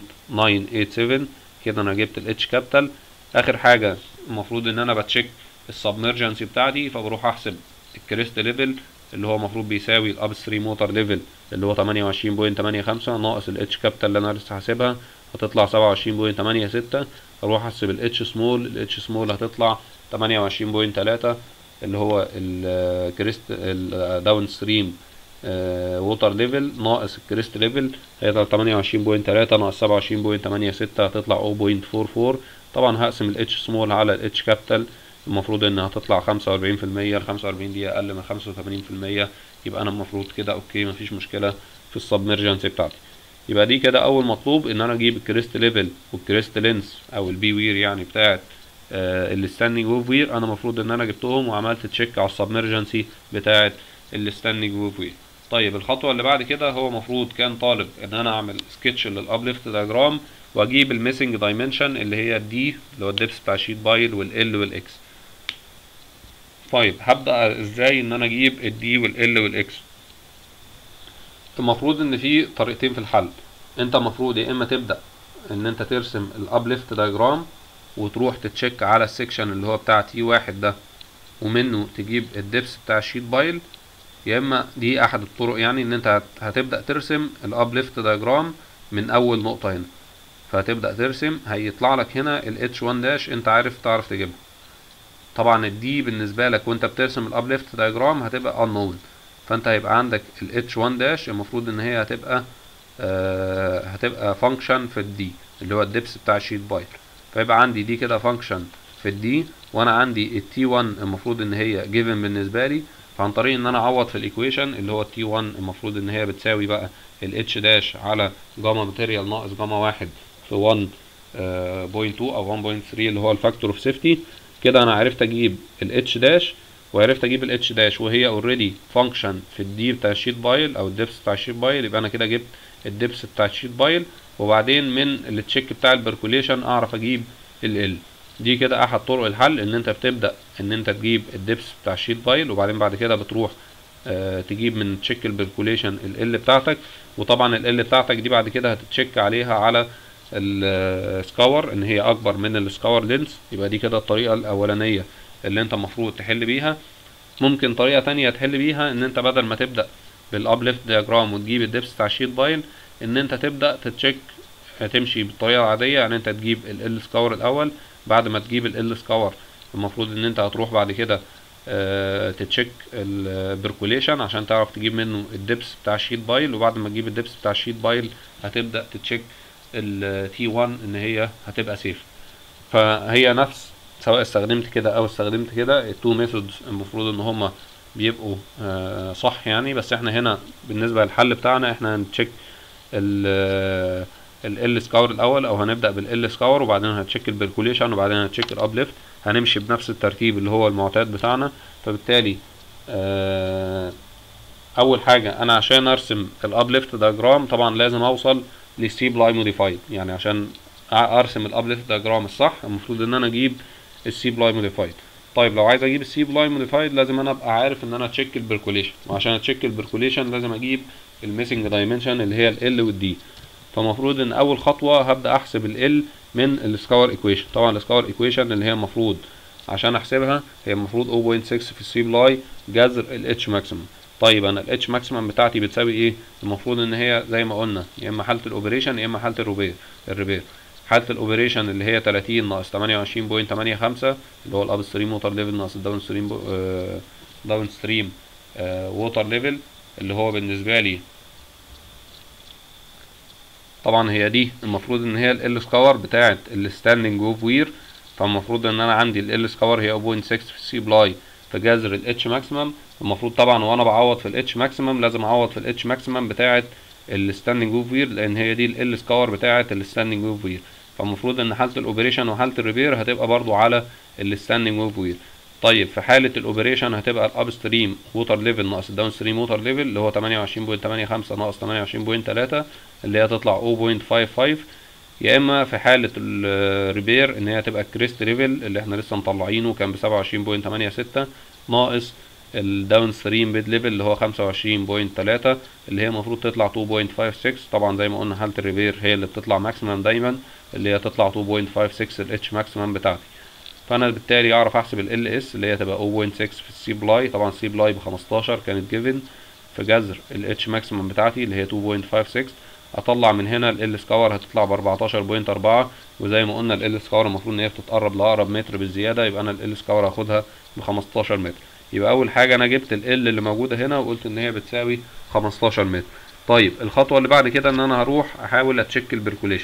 0.987. كده انا جبت الاتش كابيتال. اخر حاجه المفروض ان انا بتشيك السبمرجنسي بتاعتي، فبروح احسب الكريست ليفل اللي هو المفروض بيساوي الاب ستريم ووتر ليفل اللي هو 28.85 ناقص الاتش كابيتال اللي انا لسه حاسبها، هتطلع 27.86. اروح احسب الاتش سمول. الاتش سمول هتطلع 28.3 اللي هو الكريست الداون ستريم ووتر ليفل ناقص الكريست ليفل، هيطلع 28.3 ناقص 27.86 هتطلع 0.44. طبعا هقسم الاتش سمول على الاتش كابيتال، المفروض انها هتطلع 45%. ال 45 دي اقل من 85%، يبقى انا المفروض كده اوكي مفيش مشكله في السبمرجنسي بتاعتي. يبقى دي كده اول مطلوب، ان انا اجيب الكريست ليفل والكريست لينس او البي وير يعني بتاعت الستاندنج ويف وير. انا المفروض ان انا جبتهم وعملت تشيك على السبمرجنسي بتاعت الستاندنج ويف وير. طيب الخطوه اللي بعد كده هو المفروض كان طالب ان انا اعمل سكتش للابليفت دايجرام، واجيب الميسنج دايمنشن اللي هي الدي اللي هو الدبس بتاع شيت بايل والال والاكس. طيب هبدا ازاي ان انا اجيب الدي والال والاكس؟ المفروض ان في طريقتين في الحل. انت المفروض يا اما تبدا ان انت ترسم الابليفت دايجرام وتروح تتشيك على السكشن اللي هو بتاع تي واحد ده، ومنه تجيب الدبس بتاع الشيت بايل. يا اما دي احد الطرق، يعني ان انت هتبدا ترسم الابليفت دايجرام من اول نقطه هنا، فهتبدا ترسم هيطلع لك هنا الاتش 1 داش انت تعرف تجيبها. طبعا الدي بالنسبه لك وانت بترسم الابليفت دايجرام هتبقى unknown، فانت هيبقى عندك الاتش 1 داش المفروض ان هي هتبقى فانكشن في الدي اللي هو الدبس بتاع الشيت بايل. فيبقى عندي دي كده فانكشن في الدي، وانا عندي التي 1 المفروض ان هي جيفن بالنسبه لي. فعن طريق ان انا اعوض في الايكويشن اللي هو التي 1 المفروض ان هي بتساوي بقى الاتش داش على جاما ماتيريال ناقص جاما واحد في 1.2 او 1.3 اللي هو الفاكتور اوف سيفتي. كده انا عرفت اجيب الاتش داش، وعرفت اجيب الاتش داش وهي اوريدي فانكشن في الدي بتاع الشيت بايل او الدبس بتاع الشيت بايل، يبقى انا كده جبت الدبس بتاع الشيت بايل. وبعدين من التشيك بتاع البركوليشن اعرف اجيب ال. دي كده احد طرق الحل، ان انت بتبدا ان انت تجيب الدبس بتاع الشيت بايل، وبعدين بعد كده بتروح تجيب من تشيك البركوليشن ال بتاعتك. وطبعا ال بتاعتك دي بعد كده هتتشيك عليها على السكور ان هي اكبر من السكور لينس. يبقى دي كده الطريقه الاولانيه اللي انت المفروض تحل بيها. ممكن طريقه تانية تحل بيها، ان انت بدل ما تبدا بالابليفت دياجرام وتجيب الدبس بتاع الشيت بايل، ان انت تبدا تتشيك، هتمشي بالطريقه العاديه، يعني انت تجيب ال سكور الاول. بعد ما تجيب ال سكور المفروض ان انت هتروح بعد كده تتشيك البركوليشن عشان تعرف تجيب منه الدبس بتاع الشيت بايل. وبعد ما تجيب الدبس بتاع الشيت بايل هتبدا تتشيك التي 1 ان هي هتبقى سيف. فهي نفس، سواء استخدمت كده او استخدمت كده، التو ميثودز المفروض ان هما بيبقوا صح يعني. بس احنا هنا بالنسبه للحل بتاعنا احنا هنتشيك ال سكور الاول، او هنبدا بال سكور وبعدين هنتشيك البركوليشن وبعدين هنتشيك الابليفت. هنمشي بنفس الترتيب اللي هو المعتاد بتاعنا. فبالتالي اول حاجه انا عشان ارسم الابليفت دياجرام طبعا لازم اوصل للسي بلاي موديفايد. يعني عشان ارسم الابليفت دياجرام الصح المفروض ان انا اجيب السي بلاي موديفايد. طيب لو عايز اجيب السي بلاي موديفايد لازم انا ابقى عارف ان انا اتشيك البركوليشن، وعشان اتشيك البركوليشن لازم اجيب الميسنج دايمنشن اللي هي ال والدي. فالمفروض ان اول خطوه هبدا احسب ال من السكور ايكويشن. طبعا السكور ايكويشن اللي هي المفروض عشان احسبها هي المفروض 0.6 في السي بلاي جذر الاتش ماكسيمم. طيب انا الاتش ماكسيمم بتاعتي بتساوي ايه؟ المفروض ان هي زي ما قلنا يا اما حاله الاوبريشن يا اما حاله الريبير. حاله الاوبريشن اللي هي 30 ناقص 28.85 اللي هو الاب ستريم ووتر ليفل ناقص الداون ستريم ووتر ليفل، اللي هو بالنسبه لي طبعا هي دي المفروض ان هي ال سكور بتاعه الستاندنج اوف وير. فالمفروض ان انا عندي ال سكور هي 0.6 في السي بلاي في جذر الاتش ماكسيمم. المفروض طبعا وانا بعوض في الاتش ماكسيمم لازم اعوض في الاتش ماكسيمم بتاعه الستاندنج اوف وير، لان هي دي ال سكور بتاعه الستاندنج اوف وير. فالمفروض ان حاله الاوبريشن وحاله الريبير هتبقى برضو على الستاندنج اوف وير. طيب في حاله الاوبريشن هتبقى الاب ستريم ووتر ليفل ناقص الداون ستريم ووتر ليفل اللي هو 28.85 ناقص 28.3 اللي هي تطلع 0.55. يا اما في حاله الريبير ان هي تبقى الكريست ليفل اللي احنا لسه مطلعينه كان ب 27.86 ناقص الداون ستريم بيد ليفل اللي هو 25.3 اللي هي المفروض تطلع 2.56. طبعا زي ما قلنا حاله الريبير هي اللي بتطلع ماكسيمم دايما، اللي هي تطلع 2.56 الاتش ماكسيمم بتاعتي. فانا بالتالي اعرف احسب ال اس اللي هي تبقى 0.6 في السي بلاي. طبعا السي بلاي ب 15 كانت جيفن في جذر الاتش ماكسيمم بتاعتي اللي هي 2.56. اطلع من هنا ال سكور هتطلع ب 14.4، وزي ما قلنا ال سكور المفروض ان هي بتتقرب لاقرب متر بالزياده، يبقى انا ال سكور هاخدها ب 15 متر. يبقى اول حاجه انا جبت ال اللي موجوده هنا وقلت ان هي بتساوي 15 متر. طيب الخطوه اللي بعد كده ان انا هروح احاول اتشيك البركوليشن.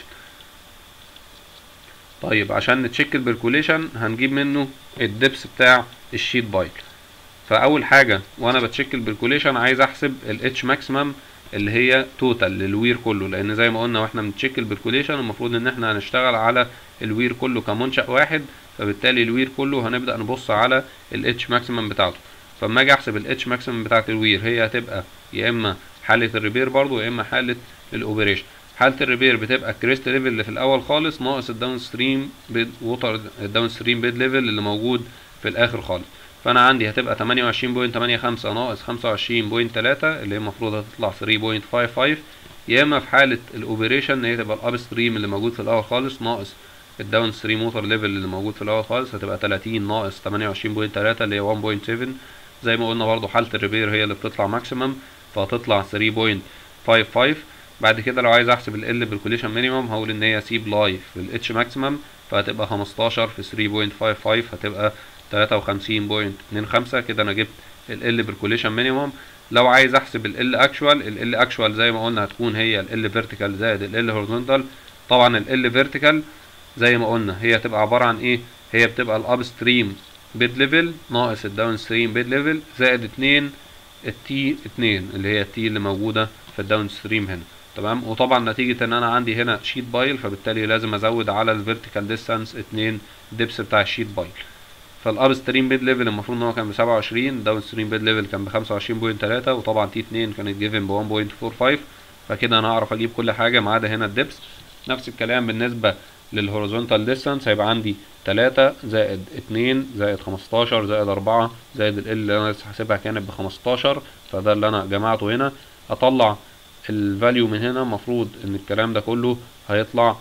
طيب عشان نتشيك البركوليشن هنجيب منه الدبس بتاع الشيت بايل. فاول حاجه وانا بتشيك البركوليشن عايز احسب الاتش ماكسيمم اللي هي توتال للوير كله، لان زي ما قلنا واحنا بنتشيك البركوليشن المفروض ان احنا هنشتغل على الوير كله كمنشأ واحد. فبالتالي الوير كله هنبدأ نبص على الاتش ماكسيمم بتاعته. فاما اجي احسب الاتش ماكسيمم بتاعت الوير هي هتبقى يا اما حاله الريبير برضو يا اما حاله الاوبريشن. حاله الريبير بتبقى الكريست ليفل اللي في الاول خالص ناقص الداون ستريم بيد ووتر الداون ستريم بيد ليفل اللي موجود في الاخر خالص. فانا عندي هتبقى 28.85 ناقص 25.3 اللي هي المفروض هتطلع 3.55. يا اما في حاله الاوبريشن هي تبقى الاب ستريم اللي موجود في الاول خالص ناقص الداون ستريم ووتر ليفل اللي موجود في الاول خالص هتبقى 30 ناقص 28.3 اللي هي 1.7. زي ما قلنا برضو حاله الريبير هي اللي بتطلع ماكسيمم فهتطلع 3.55. بعد كده لو عايز احسب ال بالكوليشن مينيمم هقول ان هي سي بلاي في الاتش ماكسيمم فهتبقى 15 في 3.55 هتبقى 53.25. كده انا جبت ال بالكوليشن مينيمم. لو عايز احسب ال اكشوال زي ما قلنا هتكون هي ال فيرتيكال زائد ال هوريزونتال. طبعا ال فيرتيكال زي ما قلنا هي هتبقى عباره عن ايه؟ هي بتبقى الاب ستريم بيد ليفل ناقص الداون ستريم بيد ليفل زائد 2 التي 2 اللي هي التي اللي موجوده في الداون ستريم هنا. تمام. وطبعا نتيجه ان انا عندي هنا شيت بايل فبالتالي لازم ازود على الفيرتيكال ديستانس 2 دبس بتاع الشيت بايل. فالاب ستريم بيد ليفل المفروض ان هو كان ب 27، داون ستريم بيد ليفل كان ب 25.3، وطبعا تي 2 كانت جيفن ب 1.45. فكده انا هعرف اجيب كل حاجه ما عدا هنا الدبس. نفس الكلام بالنسبه للهوريزونتال ديستانس، هيبقى عندي 3 زائد 2 زائد 15 زائد 4 زائد ال اللي انا لسه حاسبها كانت ب 15، فده اللي انا جمعته هنا. اطلع الفاليو من هنا، المفروض ان الكلام ده كله هيطلع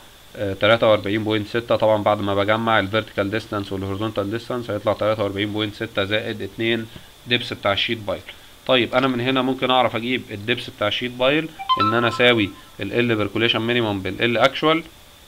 43.6. طبعا بعد ما بجمع الفيرتيكال ديستانس والهوريزونتال ديستانس هيطلع 43.6 زائد 2 دبس بتاع الشيت بايل. طيب انا من هنا ممكن اعرف اجيب الدبس بتاع الشيت بايل ان انا اساوي ال بيركوليشن مينيمم بال اكشوال.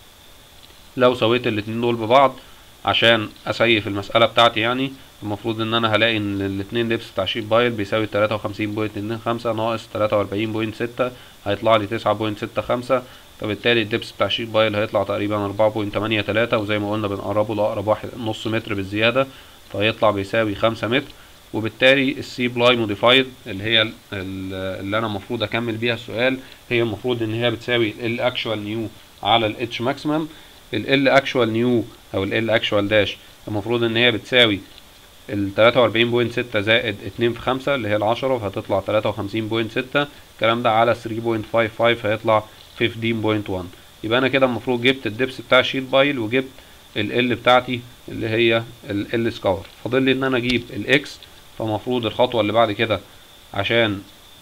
لو سويت الاتنين دول ببعض عشان اسيف المسألة بتاعتي، يعني المفروض ان انا هلاقي ان الاتنين دبس بتاع شيت بايل بيساوي 53.25 ناقص 43.6 هيطلع لي 9.65. فبالتالي الدبس بتاع شيت بايل هيطلع تقريبا 4.83، وزي ما قلنا بنقربه لأقرب واحد نص متر بالزيادة، فهيطلع بيساوي 5 متر. وبالتالي السي بلاي موديفايد اللي هي اللي انا المفروض اكمل بيها السؤال، هي المفروض ان هي بتساوي ال اكشوال نيو على الاتش ماكسيمم. ال اكشوال نيو او ال اكشوال داش المفروض ان هي بتساوي ال 43.6 زائد 2 في 5 اللي هي ال10، فهتطلع 53.6. الكلام ده على 3.55 هيطلع 15.1. يبقى انا كده المفروض جبت الدبس بتاع الشيت بايل وجبت ال بتاعتي اللي هي ال سكور. فاضل لي ان انا اجيب الاكس. فمفروض الخطوه اللي بعد كده عشان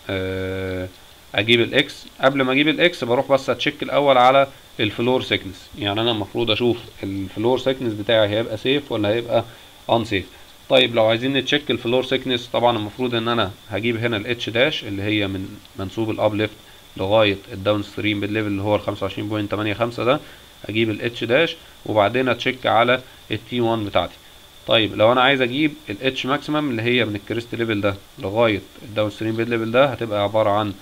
اجيب الاكس، قبل ما اجيب الاكس بروح بس اتشيك الاول على الفلور سيكنس. يعني انا المفروض اشوف الفلور سيكنس بتاعي هيبقى سيف ولا هيبقى ان سيف. طيب لو عايزين نتشيك الفلور سيكنس، طبعا المفروض ان انا هجيب هنا الاتش داش اللي هي من منسوب الاب ليفت لغايه الداون ستريم بالليفل اللي هو ال 25.85 ده، هجيب الاتش داش وبعدين اتشيك على التي 1 بتاعتي. طيب لو انا عايز اجيب الاتش ماكسيمم اللي هي من الكريست ليفل ده لغايه الداون ستريم بيد ليفل ده، هتبقى عباره عن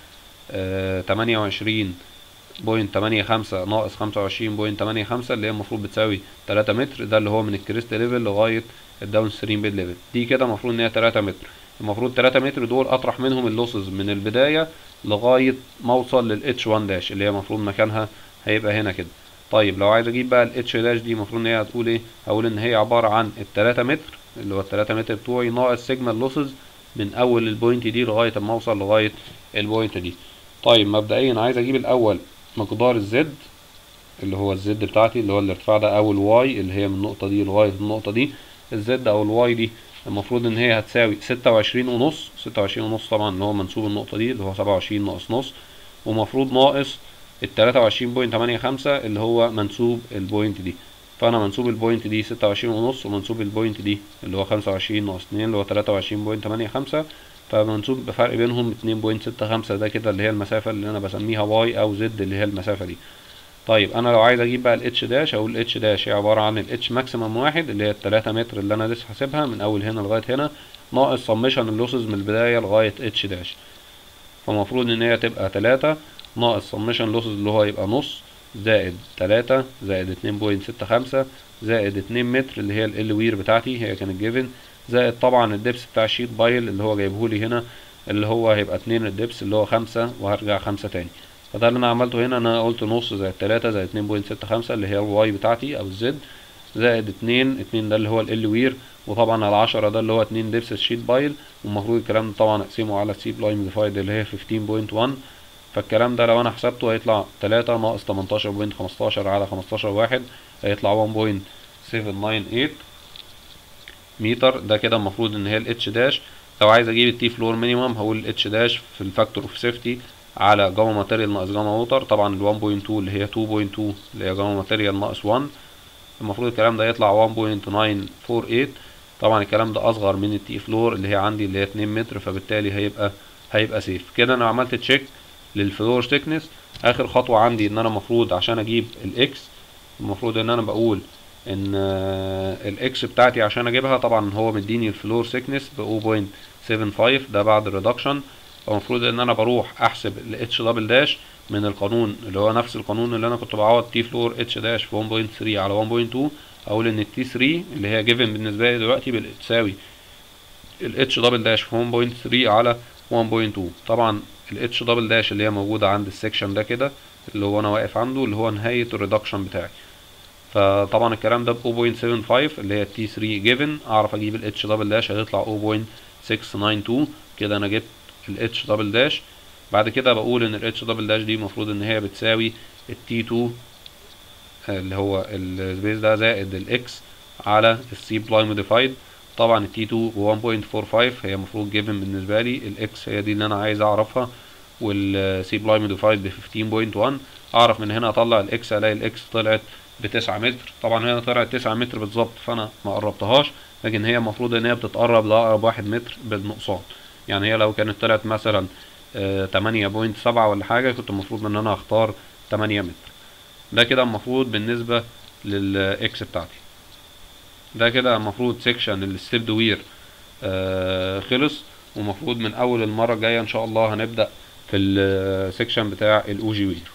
28.85 ناقص 25.85 اللي هي المفروض بتساوي 3 متر. ده اللي هو من الكريست ليفل لغايه الداون ستريم بيد ليفل، دي كده المفروض ان هي 3 متر. المفروض 3 متر دول اطرح منهم اللوسز من البدايه لغايه ما اوصل للاتش 1 داش اللي هي المفروض مكانها هيبقى هنا كده. طيب لو عايز اجيب بقى الاتش داش دي، المفروض ان هي هتقول ايه؟ هقول ان هي عباره عن ال3 متر اللي هو ال3 متر بتوعي ناقص سيجما اللوسز من اول البوينت دي لغايه اما اوصل لغايه البوينت دي. طيب مبدئيا عايز اجيب الاول مقدار الزد اللي هو الزد بتاعتي اللي هو الارتفاع ده، او الواي اللي هي من النقطه دي لغايه النقطه دي. الزد او الواي دي المفروض ان هي هتساوي 26.5. 26.5 طبعا اللي هو منسوب النقطه دي اللي هو 27 ناقص نص، ومفروض ناقص ال 23.85 اللي هو منسوب البوينت دي. فانا منسوب البوينت دي 26.5، ومنسوب البوينت دي اللي هو 25 ناقص 2 اللي هو 23.85، فمنسوب بفرق بينهم 2.65. ده كده اللي هي المسافة اللي انا بسميها واي او زد اللي هي المسافة دي. طيب انا لو عايز اجيب بقى الاتش داش، اقول الاتش داش هي عبارة عن الاتش ماكسيمم واحد اللي هي ال3 متر اللي انا لسه حاسبها من اول هنا لغاية هنا، ناقص سمشن اللوسز من البداية لغاية اتش داش. فالمفروض ان هي تبقى 3 ناقص سمشن لوسز اللي هو يبقى نص، زائد 3 زائد 2.65 زائد 2 متر اللي هي ال وير بتاعتي هي كانت جيفن، زائد طبعا الدبس بتاع الشيت بايل اللي هو جايبهولي هنا اللي هو هيبقى 2 الدبس اللي هو 5 وهرجع 5 تاني. فده اللي انا عملته هنا، انا قلت نص زائد 3 زائد 2.65 اللي هي الواي بتاعتي او الزد، زائد 2 ده اللي هو ال وير، وطبعا على 10 ده اللي هو 2 دبس الشيت بايل. والمفروض الكلام ده طبعا اقسمه على السي بلاي موديفايد اللي هي 15.1. فالكلام ده لو انا حسبته هيطلع 3 ناقص 18.15 على 15 واحد هيطلع 1.798 متر. ده كده المفروض ان هي الاتش داش. لو عايز اجيب التي فلور مينيمم هقول الاتش داش في الفاكتور اوف سيفتي على جاما ماتيريال ناقص جاما ووتر، طبعا ال 1.2 اللي هي 2.2 اللي هي جاما ماتيريال ناقص 1. المفروض الكلام ده يطلع 1.948. طبعا الكلام ده اصغر من التي فلور اللي هي عندي اللي هي 2 متر، فبالتالي هيبقى سيف. كده انا عملت تشيك للفلور ثيكنس. اخر خطوه عندي ان انا المفروض عشان اجيب الاكس، المفروض ان انا بقول ان الاكس بتاعتي عشان اجيبها، طبعا هو مديني الفلور ثيكنس ب 0.75 ده بعد الريدكشن. فالمفروض ان انا بروح احسب الاتش دبل داش من القانون اللي هو نفس القانون اللي انا كنت بعوض تي فلور اتش داش في 1.3 على 1.2، اقول ان التي 3 اللي هي جيفن بالنسبه لي دلوقتي بتساوي الاتش دبل داش في 1.3 على 1.2. طبعا الاتش دبل داش اللي هي موجوده عند السكشن ده كده اللي هو انا واقف عنده اللي هو نهايه الريدكشن بتاعي. فطبعا الكلام ده ب 0.75 اللي هي التي 3 جيفن، اعرف اجيب الاتش دبل داش هيطلع 0.692. كده انا جبت الاتش دبل داش. بعد كده بقول ان الاتش دبل داش دي المفروض ان هي بتساوي التي 2 اللي هو السبيس ده زائد الاكس على السي بلاي موديفايد. طبعا التي 2 ب 1.45 هي المفروض جيفن بالنسبه لي، الاكس هي دي اللي انا عايز اعرفها، والسي بلاي موديفايد ب 15.1. اعرف من هنا اطلع الاكس، الاقي الاكس طلعت ب9 متر. طبعا هنا طلعت 9 متر بالظبط فانا ما قربتهاش، لكن هي المفروض ان هي بتتقرب لاقرب 1 متر بالنقصان. يعني هي لو كانت طلعت مثلا 8.7 ولا حاجه كنت المفروض ان انا اختار 8 متر. ده كده المفروض بالنسبه للاكس بتاعتي. ده كده المفروض سيكشن الستيب وير خلص، ومفروض من اول المره الجايه ان شاء الله هنبدا في السيكشن بتاع الاو جي وير.